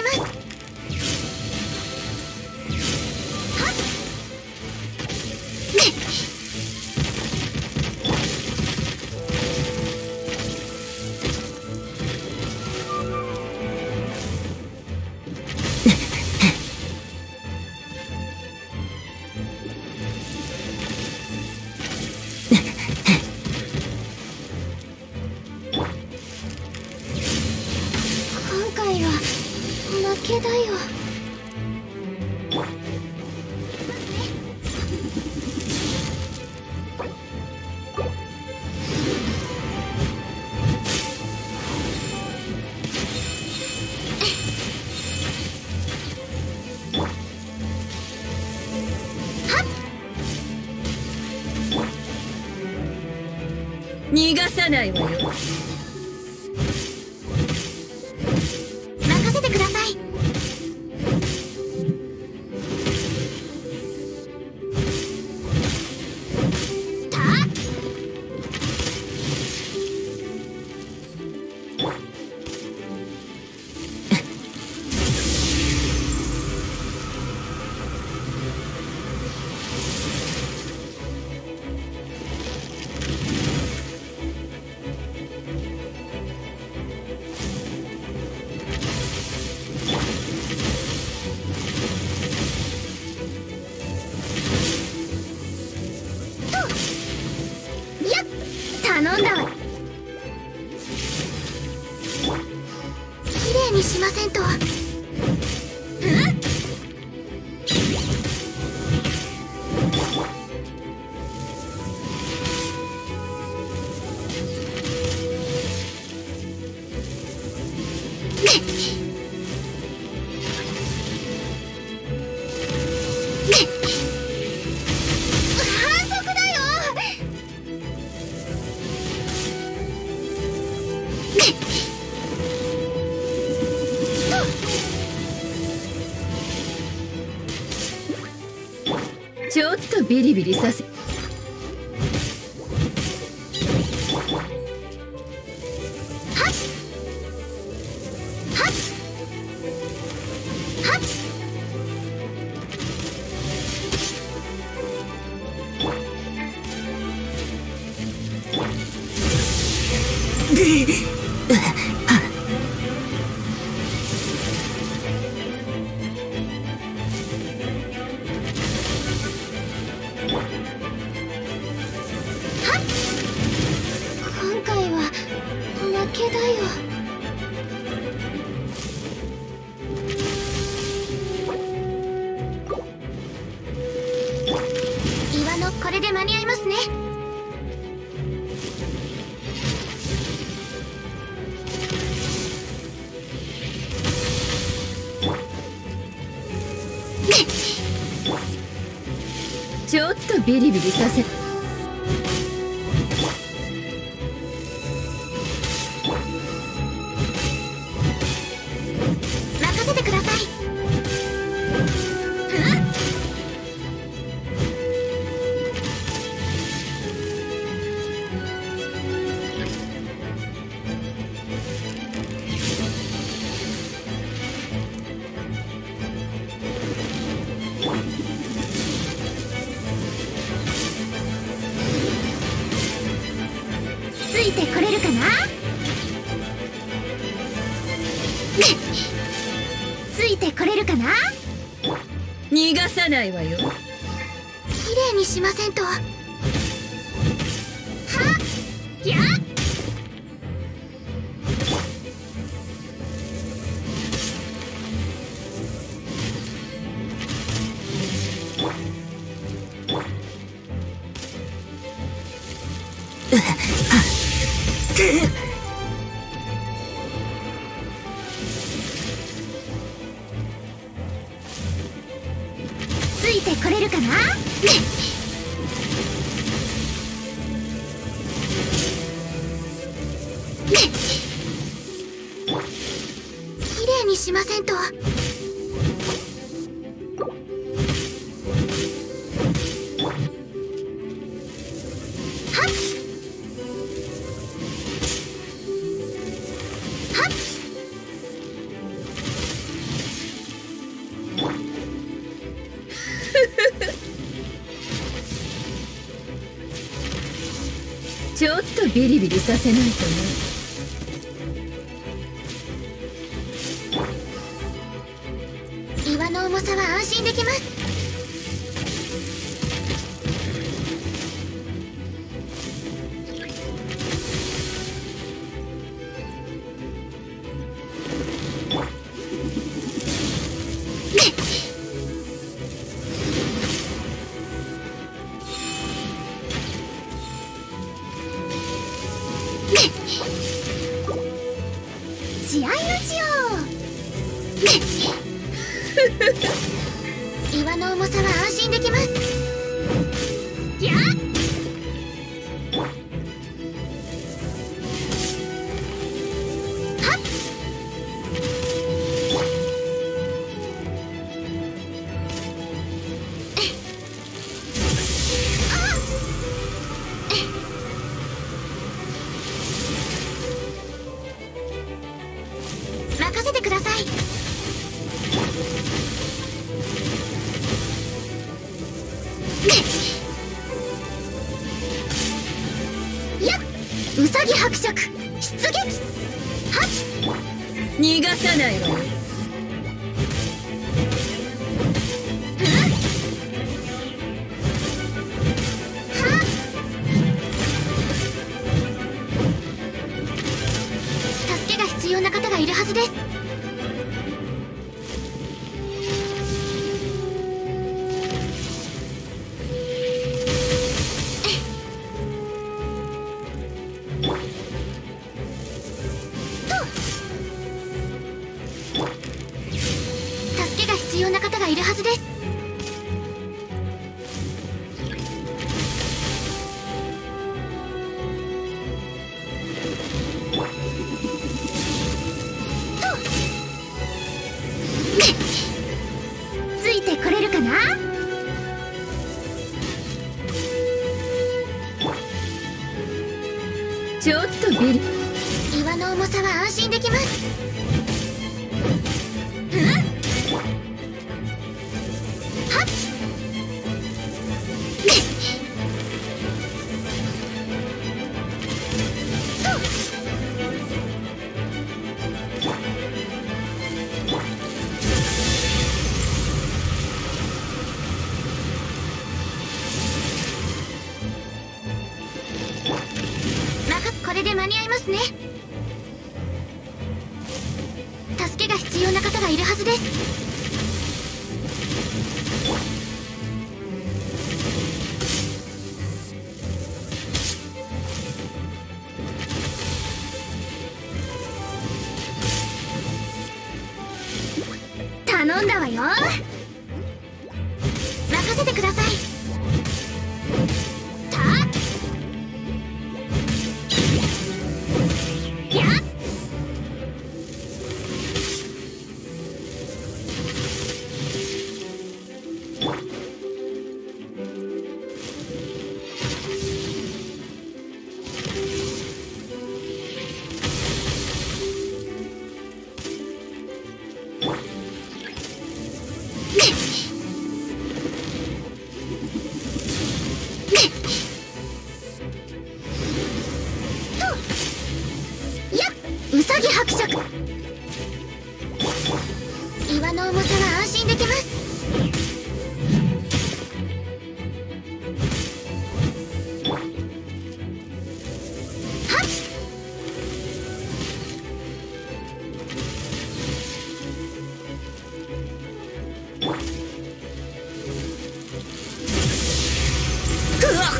ます。はっ今回は負けだよ。 逃がさないわよ。 任せてください。頼んだわ。綺麗にしませんと。反則だよ。 ちょっとビリビリさせ。今回は負けだよ。岩のこれで間に合いますね。ちょっとビリビリさせ。任せてください。ついてこれるかな。ついてこれるかな。 逃がさないわよ。 綺麗にしませんと。はっやっついてこれるかな。綺麗にしませんと。 ちょっとビリビリさせないとね。 岩の重さは安心できます。試合をしよう。岩の重さは安心できます。やっはっ任せてください。やっうさぎ伯爵出撃。はっ逃がさないわよ。 助けが必要な方がいるはずです。助けが必要な方がいるはずです。ついてこれるかな。 ちょっとビリ。 岩の重さは安心できます。はっこれで間に合いますね。助けが必要な方がいるはずです。頼んだわよ。任せてください。やっうさぎ伯爵。岩の重さは安心できます。はっうわっ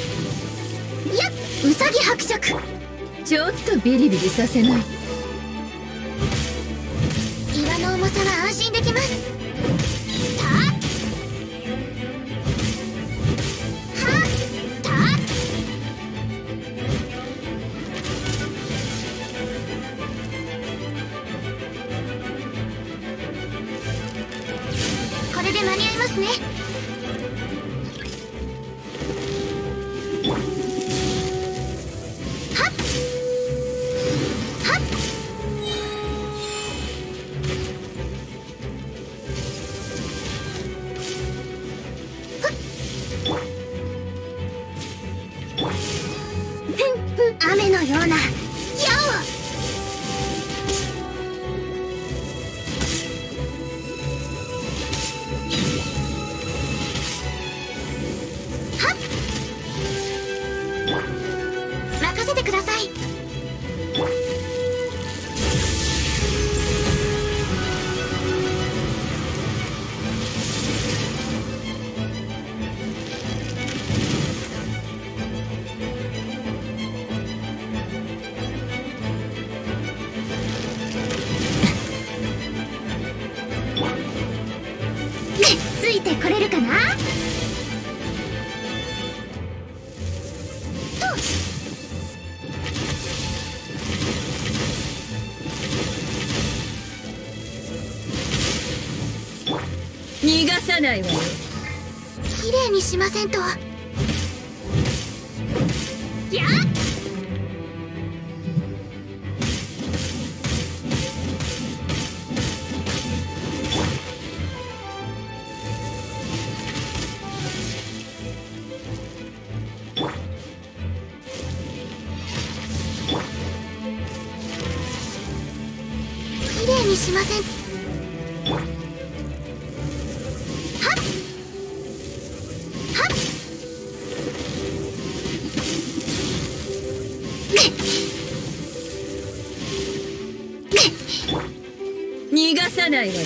やっうさぎ伯爵。 ちょっとビリビリさせない。 さは安心できます。たはたこれで間に合いますね。はっはっ雨のような矢を。はっ任せてください。ついてこれるかな。と逃がさないわよ。 綺麗にしませんと。やっ綺麗にしません。はっはっ逃がさないわよ。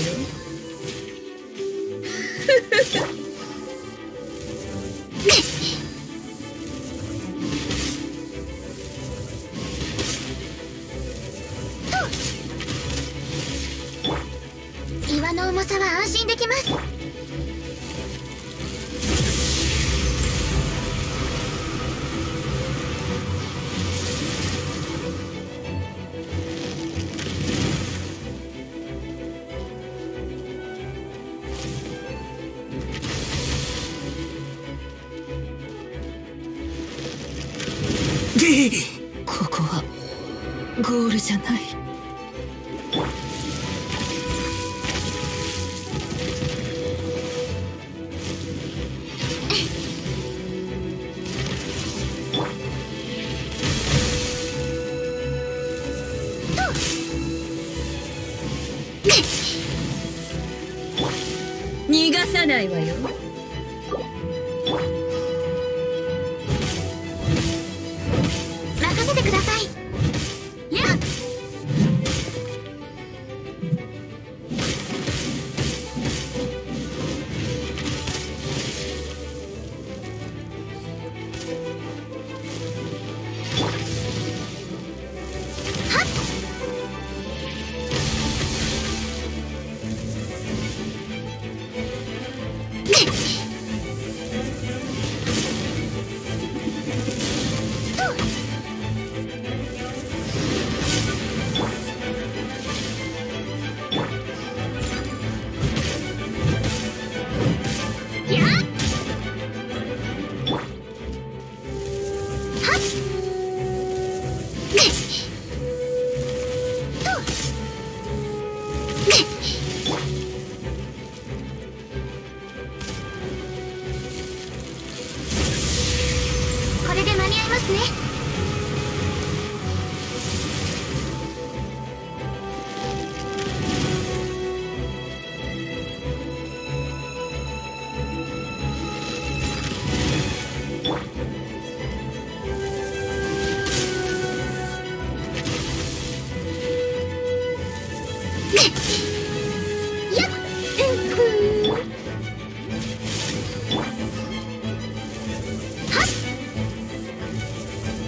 岩の重さは安心できます。 ここはゴールじゃない。逃がさないわよ。 任せてください。やっはっこれで間に合いますね。やっはっ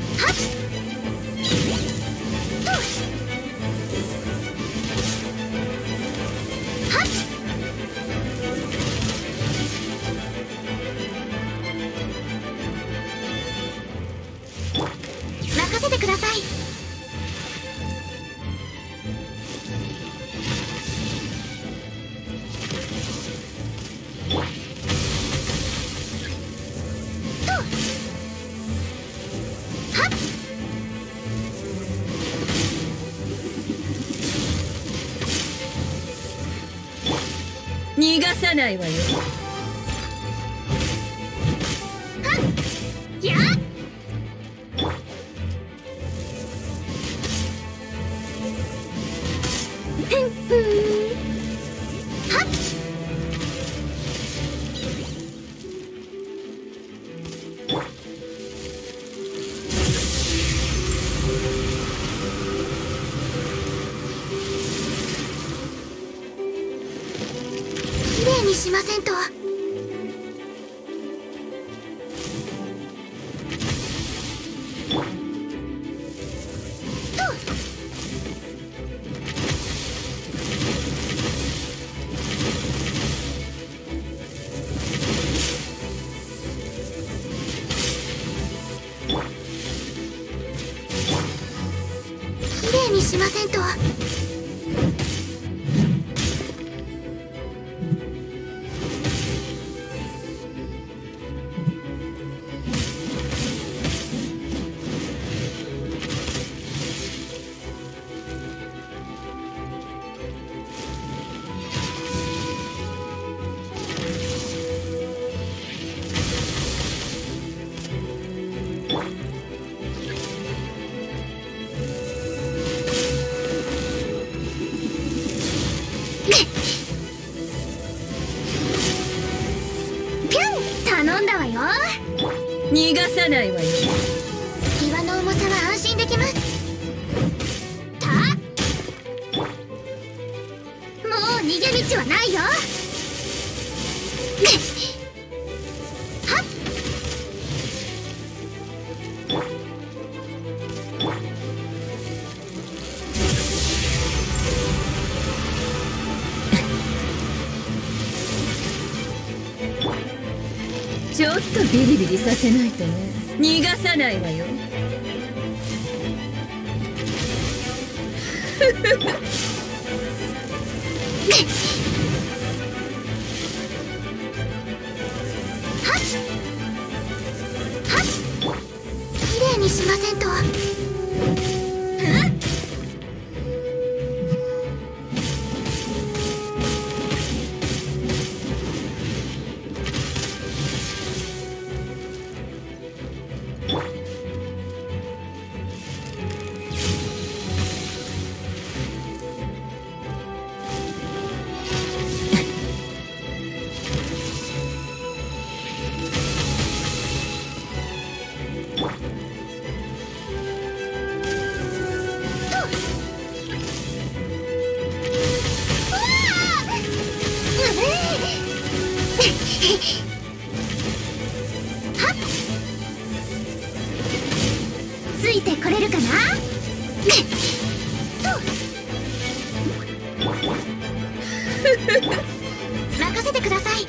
せてください。 逃がさないわよ。 やっきれいにしませんと。きれいにしませんと。頼んだわよ。 逃がさないわよ。 岩の重さは安心できます。もう逃げ道はないよ。はっちょっとビリビリさせないとね。逃がさないわよ。 きれいにしませんと。ついてこれるかな。任せてください。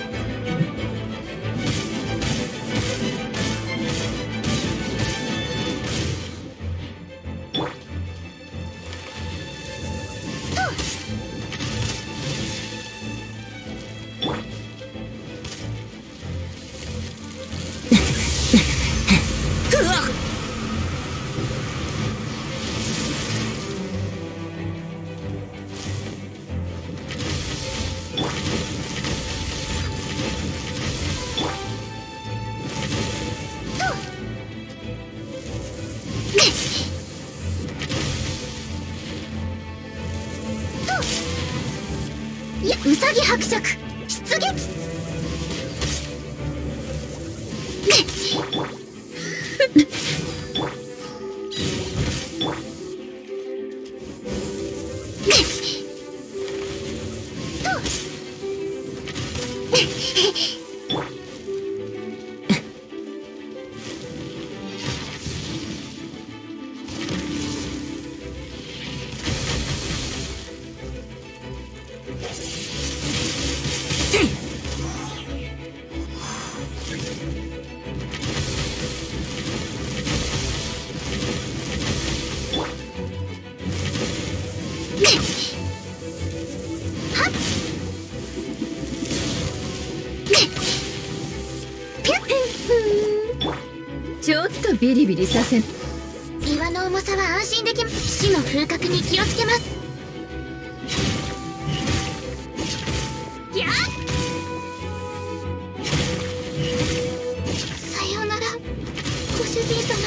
いや、ウサギ伯爵出撃。 ビリビリさせん。 岩の重さは安心できます。死の風格に気をつけます。やっ、さようならご主人様。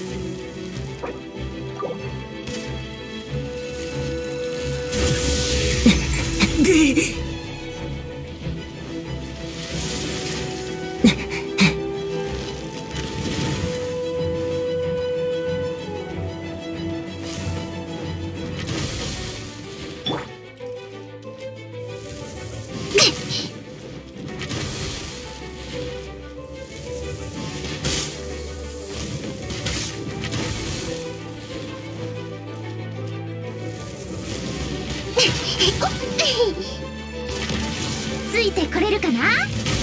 ついてこれるかな。や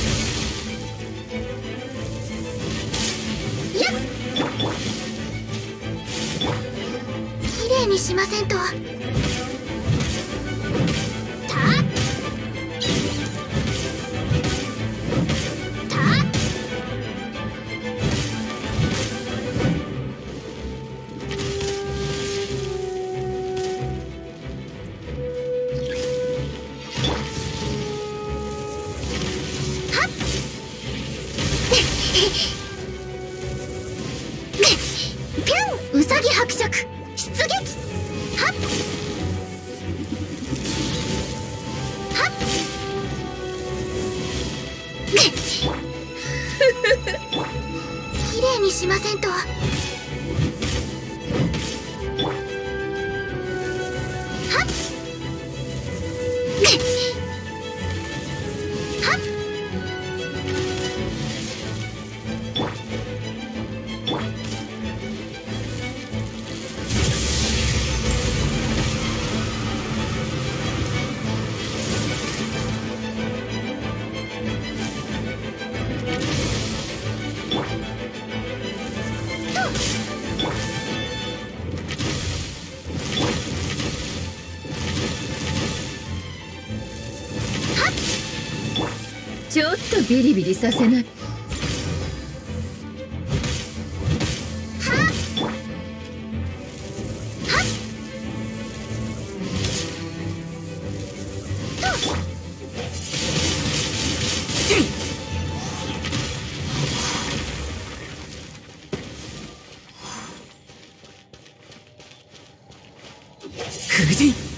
っ、きれいにしませんと。たっ、ピュン、ウサギ伯爵出撃。はっはっきれいにしませんと。はっはっ、 ちょっとビリビリさせない。 夫人。